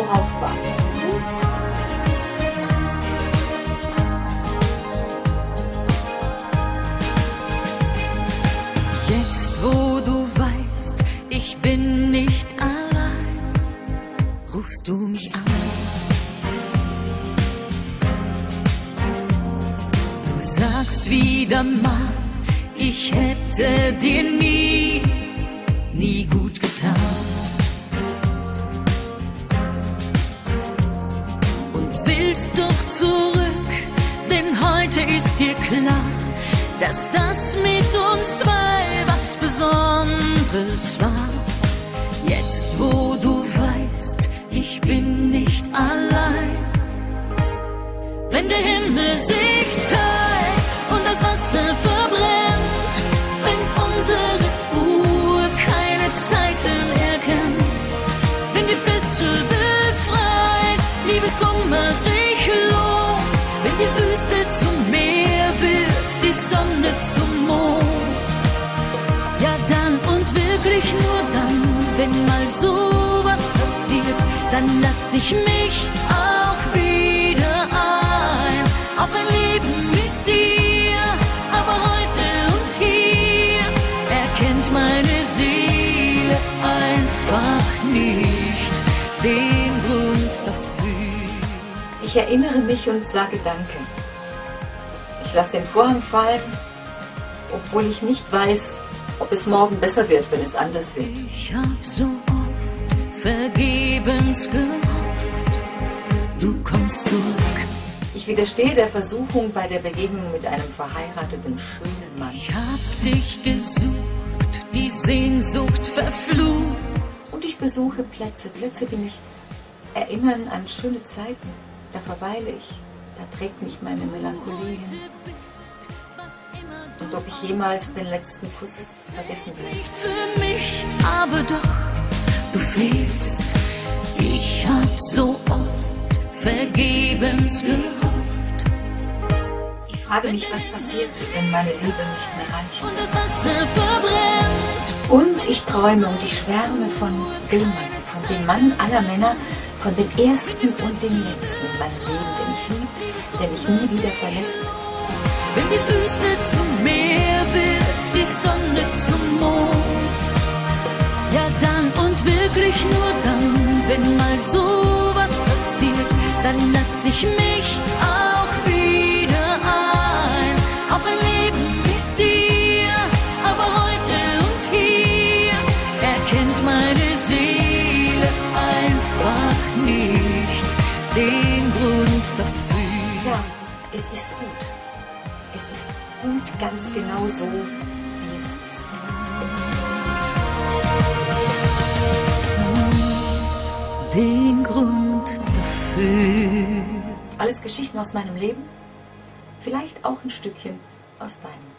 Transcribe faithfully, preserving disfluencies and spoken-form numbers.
Worauf wartest du? Jetzt, wo du weißt, ich bin nicht allein, rufst du mich an. Du sagst wieder mal, ich hätte dir nie, nie gut getan. Und willst doch zurück, denn heute ist dir klar, dass das mit uns zwei was Besonderes war. Jetzt, wo du weißt, ich bin nicht allein, wenn der Himmel sich teilt und das Wasser verbrennt, wenn unsere Uhr keine Zeiten erkennt, wenn die Fessel befreit, Liebeskummer sich lohnt, wenn die Wüste zum Meer wird, die Sonne zum Mond. Ja, dann und wirklich nur dann, wenn mal sowas passiert, dann lass ich mich auch wieder ein auf ein Leben mit dir. Aber heute und hier erkennt meine Seele einfach nicht den Grund dafür. Ich erinnere mich und sage Danke. Ich lasse den Vorhang fallen, obwohl ich nicht weiß, ob es morgen besser wird, wenn es anders wird. Ich hab so oft vergebens gehofft, du kommst zurück. Ich widerstehe der Versuchung bei der Begegnung mit einem verheirateten, schönen Mann. Ich hab dich gesucht, die Sehnsucht verflucht. Und ich besuche Plätze, Plätze, die mich erinnern an schöne Zeiten. Da verweile ich, da trägt mich meine Melancholie hin. Und ob ich jemals den letzten Kuss vergessen werde. Nicht für mich, aber doch, du fehlst. Ich hab so oft vergebens gehofft. Ich frage mich, was passiert, wenn meine Liebe nicht mehr reicht. Und das Wasser verbrennt. Und ich träume und ich schwärme von dem Mann, von dem Mann aller Männer, von dem Ersten und dem Letzten in meinem Leben, den ich liebt, der mich nie wieder verlässt. Wenn die Wüste zum Meer wird, die Sonne zum Mond. Ja, dann und wirklich nur dann, wenn mal sowas passiert, dann lass ich mich auch wieder ein auf ein Leben mit dir. Aber heute und hier erkennt meine Seele einfach nicht den Grund dafür. Ja, es ist gut. Es ist gut, ganz genau so, wie es ist. Den Grund dafür. Alles Geschichten aus meinem Leben, vielleicht auch ein Stückchen aus deinem.